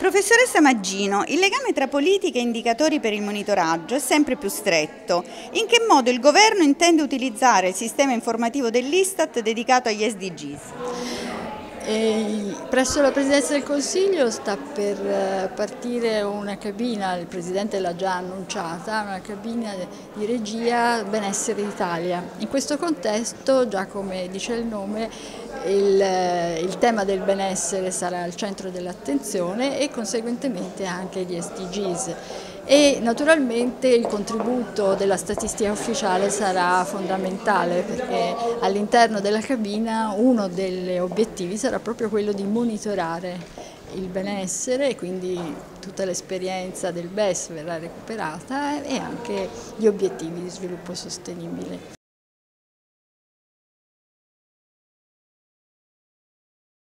Professoressa Maggino, il legame tra politica e indicatori per il monitoraggio è sempre più stretto. In che modo il governo intende utilizzare il sistema informativo dell'Istat dedicato agli SDGs? Presso la Presidenza del Consiglio sta per partire una cabina, il Presidente l'ha già annunciata, una cabina di regia Benessere Italia. In questo contesto, già come dice il nome, il tema del benessere sarà al centro dell'attenzione e conseguentemente anche gli SDGs. E naturalmente il contributo della statistica ufficiale sarà fondamentale, perché all'interno della cabina uno degli obiettivi sarà proprio quello di monitorare il benessere e quindi tutta l'esperienza del BES verrà recuperata e anche gli obiettivi di sviluppo sostenibile.